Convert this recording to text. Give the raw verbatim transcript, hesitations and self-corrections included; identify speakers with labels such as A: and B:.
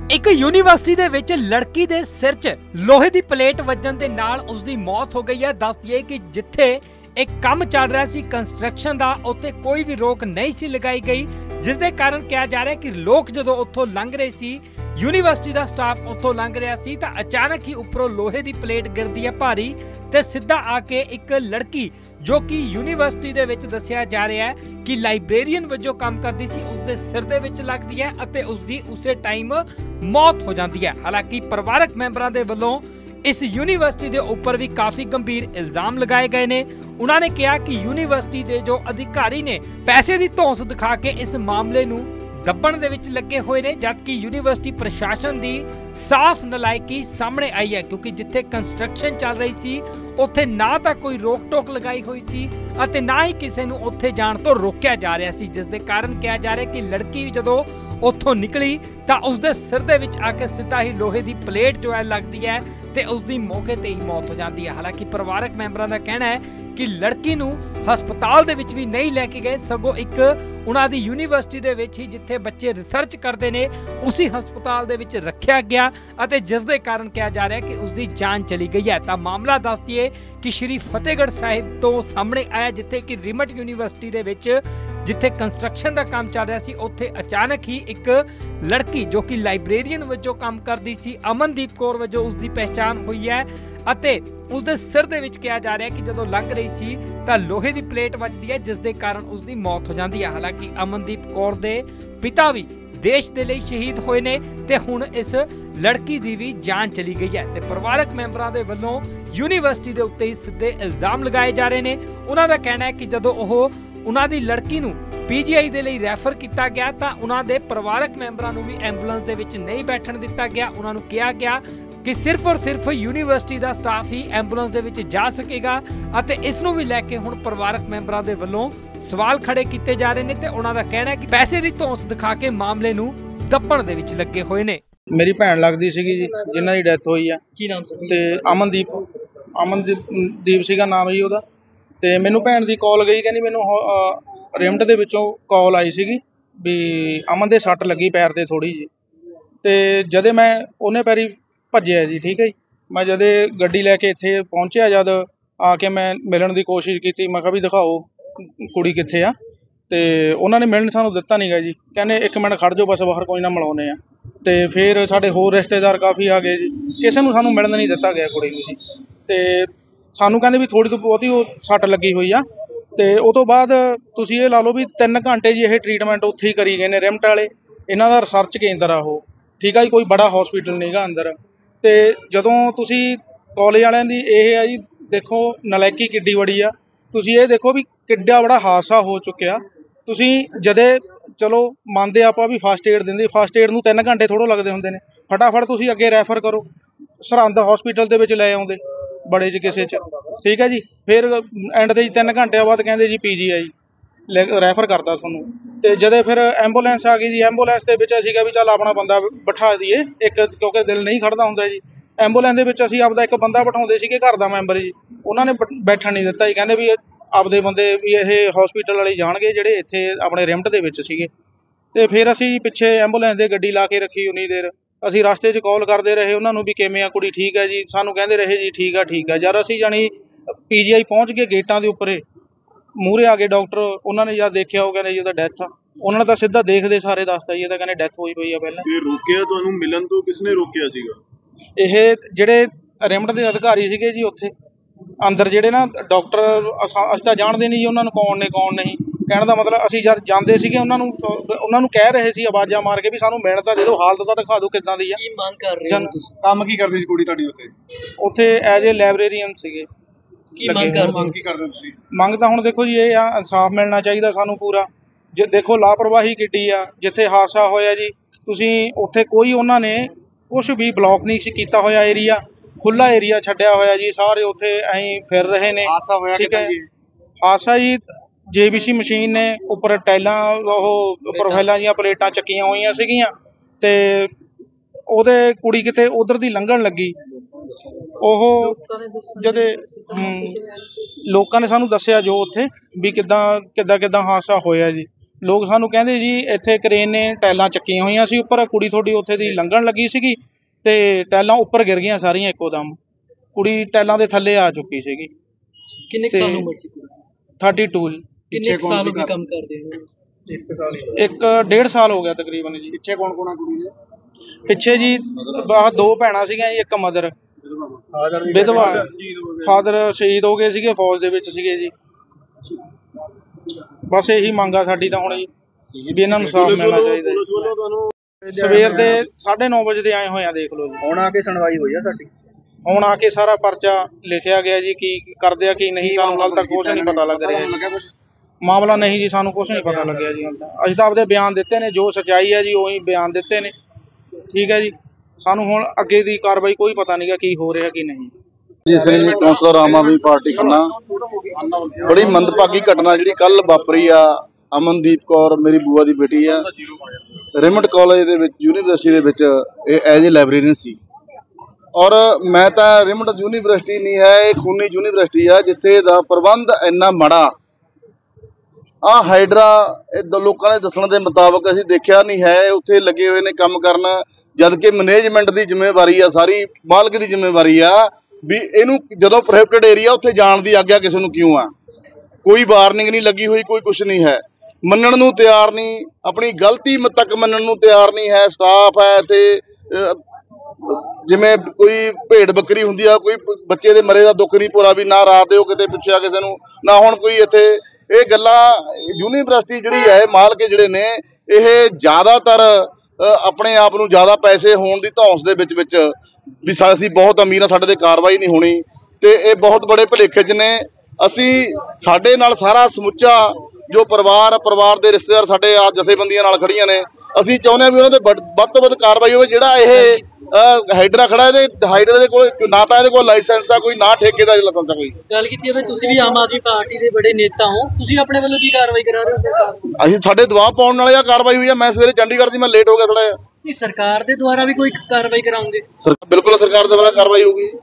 A: एक यूनिवर्सिटी दे विच लड़की दे सिर च लोहे की प्लेट वजन दे नाल उसकी मौत हो गई है। दस दिए कि जिथे एक काम चल रहा सी कंस्ट्रक्शन का, उत्थे कोई भी रोक नहीं सी लगाई गई, जिस दे कारण कहा जा रहा है कि लोग जदों उत्थों लंघ रहे सी, यूनिवर्सिटी का स्टाफ उत्थों लंघ रहा सी, तां अचानक ही उपरों लोहे की प्लेट गिरदी है भारी ते सीधा आके एक लड़की जो कि यूनिवर्सिटी दे विच दस्सिया जा रहा है कि लाइब्रेरीयन वजों काम करती सी, उसके सिर दे विच लगदी है अते उसदी उसे टाइम मौत हो जाती है। हालांकि परिवारक मैंबरां दे वल्लों इस यूनिवर्सिटी के उपर भी काफ़ी गंभीर इल्जाम लगाए गए ने। उन्होंने कहा कि यूनिवर्सिटी के जो अधिकारी ने पैसे की धौंस दिखा के इस मामले नूं दब्बण दे विच लगे हुए ने, जबकि यूनिवर्सिटी प्रशासन की साफ नलायकी सामने आई है, क्योंकि जिथे कंस्ट्रक्शन चल रही सी उत्थे ना तो कोई रोक टोक लगाई हुई सी अते ना ही किसी नूं उत्थे जाण तो रोकिया जा रहा सी, जिस दे कारण कहा जा रहा है कि लड़की जदों उत्थों निकली तो उसके सिर दे विच आके सीधा ही लोहे की प्लेट जो है लगती है ते उसकी मौके ते ही मौत हो जाती है। हालांकि परिवारक मैंबरों का कहना है कि लड़की नूं हस्पताल दे विच भी नहीं लैके गए, सगों एक उन्हां दी यूनिवर्सिटी दे विच ही जिथे बच्चे रिसर्च करते ने उसी हस्पताल दे विच रखिया गया अते जिस दे कारण कहा जा रहा है कि उसकी जान चली गई है। तां मामला दस दिए कि श्री फतेहगढ़ साहिब तो सामने आया, जिथे कि रिमट यूनिवर्सिटी दे विच जिथे कंस्ट्रक्शन का काम चल रहा सी, उत्थे अचानक ही एक लड़की जो कि लाइब्रेरीयन वजों काम करती सी, अमनदीप कौर वजों उसकी पहचान हुई है अते उसके सिर दे विच कहा जा रहा है कि जदों लंघ रही सी तां लोहे की प्लेट वजदी है, जिस दे कारण उसकी मौत हो जाती है। हालांकि अमनदीप कौर दे पिता भी देश दे लई शहीद होए ने ते हुण इस लड़की दी भी जान चली गई है ते परिवारक मैंबरां दे वल्लों यूनिवर्सिटी दे उत्ते ही सीधे इल्जाम लगाए जा रहे ने। उन्हां दा कहना है कि जदों ओह उन्हां दी लड़की नूं पीजीआई दे लई रैफर किया गया तां उन्हां दे परिवारक मैंबरां नूं भी एंबूलेंस दे विच नहीं बैठण दिता गया। उन्हां नूं कहा गया कि सिर्फ और सिर्फ यूनिवर्सिटी का स्टाफ ही एंबूलेंस दे विच जा सकेगा अते इस नूं भी लैके हुण परिवारक मैंबरां दे वल्लों सवाल खड़े किए जा रहे हैं ते उन्हां दा कहना है कि पैसे की धौंस दिखा के मामले नूं दब्बण दे विच लगे हुए ने।
B: मेरी भैन लगदी सीगी जी जिन्हां दी डेथ होई है की नाम सी ते अमनदीप अमनदीप दीप सीगा नाम जी ओहदा ते मैनूं भैन दी कॉल गई, कहनी मैनूं रिमट दे विचों कॉल आई सीगी भी अमन दे सੱਟ लगी पैर ते थोड़ी जी ते जदे मैं उन्हें पैरी भज्जिया जी, ठीक है जी, मैं जदे गड्डी लैके इत्थे पहुंचिया जद आके मैं मिलण दी कोशिश की, मैं कहा भी दिखाओ कुड़ी कित्थे आ ते उन्होंने मिलण सानूं दिता नहीं गा जी, कहने एक मिनट खड़ जाओ बस बाहर कोई ना मिलाउने आ ते फिर साडे होर रिश्तेदार काफ़ी आ गए जी, किसी नूं सानूं मिलण नहीं दिता गया कुड़ी नूं जी ते सानूं कहंदे भी थोड़ी तो बहुती वो सੱਟ लगी हुई आ ते उस तो बाद तुसीं ये ला लो भी तीन घंटे जी ये ट्रीटमेंट उत्थे ही करी गए ने रिमट वाले, इन्हां दा रिसर्च केंद्र आ वो, ठीक है जी, कोई बड़ा हॉस्पिटल नहीं गा अंदर ते जदों तुसीं कॉलेज वालियां दी ये आ जी, देखो नलायकी किड्डी बड़ी आ, तुसीं ये देखो भी किड्डा बड़ा हादसा हो चुक्या, तुसीं जदे चलो मंनदे आपां भी फस्ट एड दिंदे, फस्ट एड नूं तीन घंटे थोड़ो लगदे हुंदे ने, फटाफट तुसीं अगे रैफर करो सरहंद हॉस्पिटल दे विच लै आउंदे बड़े च किसे च, ठीक है जी, फिर एंड ते तीन घंटे बाद कहंदे जी पी जी आई रैफर करता तुहानूं ते जदे फिर एंबूलेंस आ गई जी, एंबूलेंस दे विच असीं कहा भी चल अपना बंदा बिठा दईए एक, क्योंकि दिल नहीं खड़दा हुंदा जी, एंबूलेंस दे विच असीं आपदा एक बंदा बिठाउंदे सीगे घर दा मैंबर जी, उन्हां ने बैठण नहीं दित्ता जी, कहंदे भी आपदे बंदे भी ये हॉस्पिटल वाले जाणगे जिहड़े इत्थे अपने रिमट दे विच सीगे ते फिर असीं पिछे एंबूलेंस दे गड्डी ला के रखी उन्नी देर, असीं रस्ते च कॉल करते रहे उन्होंने भी किवें आ कुड़ी ठीक है जी, सानूं कहंदे रहे जी ठीक है ठीक है, जद असीं जानी पी जी आई पहुँच गए गेटां दे उपरे मूहरे आ गए डॉक्टर, उन्होंने जद देखिया वो कहंदे जी ओहदा डैथ आ, उन्होंने तां सीधा देखदे सारे दसता जी, कहंदे डैथ होई पई आ पहलां।
C: ते रोकिया तुहानूं मिलन तो किसने रोकिया सीगा?
B: ये जिहड़े रिमट दे अधिकारी सीगे जी उत्थे अंदर जिहड़े ना डॉक्टर असीं तां जाणदे नहीं जी उन्हां नूं कौन ने कौन नहीं, कहण दा मतलब असीं जद जांदे सीगे उन्हां नूं उन्हां नूं कह रहे सी आवाज़ां मार के भी सानूं मिलण तां दे दिओ, हालत तां दिखा दिओ किदां दी आ।
D: की मंग कर रहे हो तुसीं?
C: काम की करदी सी कुड़ी तुहाडी उत्थे?
B: उत्थे एज ए लाइब्रेरीयन सीगे।
D: की मंग कर
C: मंग की करदे तुसीं?
B: मंग तां हुण देखो जी ये आ इंसाफ मिलना चाहिदा सानूं पूरा, जे देखो लापरवाही किड्डी आ, जिथे हादसा होया जी तुसीं उत्थे कोई उन्हां ने कुछ भी ब्लॉक नहीं सी कीता होया एरिया, खुला एरिया छड्डिया होया जी, सारे उत्थे ऐं फिर रहे ने।
C: हादसा होया किदां जी?
B: हादसा जी जे बी सी मशीन ने उपर टाइलां ओह प्रोफाइलां दियां प्लेटां चक्कियां होईयां सीगियां ते ਉਹਦੇ कुड़ी किते उधर दी लंघण लगी, ਉਹ जदे लोकां ने सानूं दस्सिया जो उत्थे भी किदां किदां किदां हादसा होया जी, ਲੋਕ ਸਾਨੂੰ ਕਹਿੰਦੇ ਜੀ ਇੱਥੇ ਕਰੇਨ ਨੇ ਟਾਇਲਾਂ ਚੱਕੀਆਂ ਹੋਈਆਂ ਸੀ ਉੱਪਰ, ਕੁੜੀ ਤੁਹਾਡੀ ਉੱਥੇ ਦੀ ਲੰਘਣ ਲੱਗੀ ਸੀਗੀ ਤੇ ਟਾਇਲਾਂ ਉੱਪਰ ਗਿਰ ਗਈਆਂ ਸਾਰੀਆਂ ਇੱਕੋ ਦਮ, ਕੁੜੀ ਟਾਇਲਾਂ ਦੇ ਥੱਲੇ ਆ ਚੁੱਕੀ ਸੀਗੀ।
D: ਕਿੰਨੇ ਕੁ ਸਾਲ ਉਮਰ ਸੀ ਕੁੜੀ?
B: Thirty two.
D: ਕਿੰਨੇ ਕੁ ਸਾਲ ਹੋ ਗਏ ਕੰਮ ਕਰਦੇ ਨੂੰ?
C: ਇੱਕ ਸਾਲ ਹੀ
B: ਇੱਕ ਡੇਢ ਸਾਲ ਹੋ ਗਿਆ ਤਕਰੀਬਨ ਜੀ।
C: ਪਿੱਛੇ ਕੌਣ ਕੌਣ ਆ ਕੁੜੀ ਦੇ?
B: ਪਿੱਛੇ ਜੀ ਆਹ ਦੋ ਭੈਣਾਂ ਸੀਗੀਆਂ ਜੀ, ਇੱਕ ਮਦਰ
C: ਫਾਦਰ
B: ਵਿਧਵਾ, ਫਾਦਰ ਸ਼ਹੀਦ ਹੋ ਗਏ ਸੀਗੇ, ਫੌਜ ਦੇ ਵਿੱਚ ਸੀਗੇ ਜੀ। ਬਸ ਇਹੀ ਮੰਗ ਆ ਸਾਡੀ ਤਾਂ ਹੁਣ ਜੀ ਵੀ ਇਹਨਾਂ ਨੂੰ ਸਾਫ਼ ਮਿਲਣਾ ਚਾਹੀਦਾ
C: ਪੁਲਿਸ
B: ਜੀ।
C: ਵੱਲੋਂ ਤੁਹਾਨੂੰ
B: ਸਵੇਰ ਦੇ ਸਾਢੇ ਨੌ ਵਜੇ ਦੇ ਆਏ ਹੋਏ ਆ, ਦੇਖ ਲਓ ਜੀ।
C: ਹੁਣ ਆ ਕੇ ਸੁਣਵਾਈ ਹੋਈ ਆ ਸਾਡੀ?
B: ਹੁਣ ਆ ਕੇ ਸਾਰਾ ਪਰਚਾ ਲਿਖਿਆ ਗਿਆ ਜੀ, ਕੀ ਕਰਦੇ ਆ ਕੀ ਨਹੀਂ ਸਾਨੂੰ ਹਾਲ ਤੱਕ ਕੁਛ ਨਹੀਂ ਪਤਾ ਲੱਗ ਰਿਹਾ ਜੀ। ਮਾਮਲਾ ਨਹੀਂ ਜੀ, ਸਾਨੂੰ ਕੁਛ ਨਹੀਂ ਪਤਾ ਲੱਗਿਆ ਜੀ। ਹਾਲ ਤੱਕ ਅਸੀਂ ਤਾਂ ਆਪਦੇ ਬਿਆਨ ਦਿੱਤੇ ਨੇ, ਜੋ ਸੱਚਾਈ ਹੈ ਜੀ ਉਹੀ ਬਿਆਨ ਦਿੱਤੇ ਨੇ, ਠੀਕ ਹੈ ਜੀ। ਸਾਨੂੰ ਹੁਣ ਅੱਗੇ ਦੀ ਕਾਰਵਾਈ ਕੋਈ ਪਤਾ ਨਹੀਂਗਾ ਕੀ ਹੋ ਰਿਹਾ ਕੀ ਨਹੀਂ।
E: ਜੀ ਸਿੰਘ ਜੀ, ਕੌਂਸਲਰ ਆਮ ਆਦਮੀ ਪਾਰਟੀ ਖੰਨਾ। ਬੜੀ ਮੰਦਭਾਗੀ ਘਟਨਾ ਜਿਹੜੀ ਕੱਲ ਵਾਪਰੀ ਆ, ਅਮਨਦੀਪ ਕੌਰ ਮੇਰੀ ਬੂਆ ਦੀ ਬੇਟੀ ਆ, ਰੇਮੰਡ ਕਾਲਜ ਦੇ ਵਿੱਚ ਯੂਨੀਵਰਸਿਟੀ ਦੇ ਵਿੱਚ ਇਹ ਐਜ ਏ ਲਾਇਬ੍ਰੇਰੀਅਨ ਸੀ। ਔਰ ਮੈਂ ਤਾਂ ਰੇਮੰਡ ਯੂਨੀਵਰਸਿਟੀ ਨਹੀਂ ਹੈ, ਇਹ ਖੂਨੀ ਯੂਨੀਵਰਸਿਟੀ ਆ ਜਿੱਥੇ ਦਾ ਪ੍ਰਬੰਧ ਇੰਨਾ ਮਾੜਾ। ਆ ਹਾਈਡਰਾ ਇਹ ਲੋਕਾਂ ਦੇ ਦੱਸਣ ਦੇ ਮੁਤਾਬਕ ਅਸੀਂ ਦੇਖਿਆ ਨਹੀਂ ਹੈ, ਉੱਥੇ ਲੱਗੇ ਹੋਏ ਨੇ ਕੰਮ ਕਰਨ, ਜਦ ਕਿ ਮੈਨੇਜਮੈਂਟ ਦੀ ਜ਼ਿੰਮੇਵਾਰੀ ਆ, ਸਾਰੀ ਮਾਲਕ ਦੀ ਜ਼ਿੰਮੇਵਾਰੀ ਆ ਵੀ ਇਹਨੂੰ ਜਦੋਂ ਪ੍ਰੋਹਿਬਿਟਡ ਏਰੀਆ ਉੱਥੇ ਜਾਣ ਦੀ ਆਗਿਆ ਕਿਸੇ ਨੂੰ ਕਿਉਂ ਆ। ਕੋਈ ਵਾਰਨਿੰਗ ਨਹੀਂ ਲੱਗੀ ਹੋਈ, ਕੋਈ ਕੁਛ ਨਹੀਂ ਹੈ, ਮੰਨਣ ਨੂੰ ਤਿਆਰ ਨਹੀਂ, ਆਪਣੀ ਗਲਤੀ ਤੱਕ ਮੰਨਣ ਨੂੰ ਤਿਆਰ ਨਹੀਂ ਹੈ। ਸਟਾਫ ਹੈ ਤੇ ਜਿਵੇਂ ਕੋਈ ਭੇਡ ਬੱਕਰੀ ਹੁੰਦੀ ਆ, ਕੋਈ ਬੱਚੇ ਦੇ ਮਰੇ ਦਾ ਦੁੱਖ ਨਹੀਂ ਪੂਰਾ ਵੀ ਨਾ ਰਾਤ ਦਿਓ ਕਿਤੇ ਪੁੱਛਿਆ ਕਿਸੇ ਨੂੰ, ਨਾ ਹੁਣ ਕੋਈ ਇੱਥੇ ਇਹ ਗੱਲਾਂ। ਯੂਨੀਵਰਸਿਟੀ ਜਿਹੜੀ ਹੈ, ਮਾਲਕ ਜਿਹੜੇ ਨੇ ਇਹ ਜ਼ਿਆਦਾਤਰ ਆਪਣੇ ਆਪ ਨੂੰ ਜ਼ਿਆਦਾ ਪੈਸੇ ਹੋਣ ਦੀ ਧੌਂਸ ਦੇ ਵਿੱਚ ਵਿੱਚ ਵੀ ਅਸੀਂ ਬਹੁਤ ਅਮੀਰ ਆ, ਸਾਡੇ ਤੇ ਕਾਰਵਾਈ ਨਹੀਂ ਹੋਣੀ, ਤੇ ਇਹ ਬਹੁਤ ਬੜੇ ਭੁਲੇਖੇ 'ਚ ਨੇ। ਅਸੀਂ ਸਾਡੇ ਨਾਲ ਸਾਰਾ ਸਮੁੱਚਾ ਜੋ ਪਰਿਵਾਰ ਪਰਿਵਾਰ ਦੇ ਰਿਸ਼ਤੇਦਾਰ ਸਾਡੇ ਆ ਜਥੇਬੰਦੀਆਂ ਨਾਲ ਖੜੀਆਂ ਨੇ, ਅਸੀਂ ਚਾਹੁੰਦੇ ਹਾਂ ਵੀ ਉਹਨਾਂ ਦੇ ਵੱਧ ਤੋਂ ਵੱਧ ਕਾਰਵਾਈ ਹੋਵੇ। ਜਿਹੜਾ ਇਹ ਹਾਈਡਰਾ ਖੜਾ, ਇਹਦੇ ਹਾਈਡਰਾ ਦੇ ਕੋਲ ਨਾ ਤਾਂ ਇਹਦੇ ਕੋਲ ਲਾਇਸੈਂਸ ਆ ਕੋਈ, ਨਾ ਠੇਕੇ ਦਾ ਲਾਇਸੈਂਸ ਆ ਕੋਈ।
D: ਗੱਲ ਕੀਤੀ ਜਾਵੇ, ਤੁਸੀਂ ਵੀ ਆਮ ਆਦਮੀ ਪਾਰਟੀ ਦੇ ਬੜੇ ਨੇਤਾ ਹੋ, ਤੁਸੀਂ ਆਪਣੇ ਵੱਲੋਂ ਕੀ ਕਾਰਵਾਈ ਕਰਾ ਰਹੇ ਹੋ ਸਰਕਾਰ ਨੂੰ?
E: ਅਸੀਂ ਸਾਡੇ ਦਬਾਅ ਪਾਉਣ ਨਾਲ ਇਹ ਕਾਰਵਾਈ ਹੋਈ ਆ। ਮੈਂ ਸਵੇਰੇ ਚੰਡੀਗੜ੍ਹ ਸੀ, ਮੈਂ ਲੇਟ ਹੋ ਗਿਆ ਥੋੜਾ ਜਿਹਾ।
D: ਸਰਕਾਰ ਦੇ ਦੁਆਰਾ ਵੀ ਕੋਈ ਕਾਰਵਾਈ ਕਰਾਉਂਗੇ?
E: ਬਿਲਕੁਲ ਸਰਕਾਰ ਦੇ ਦੁਆਰਾ ਕਾਰਵਾਈ ਹੋਊਗੀ।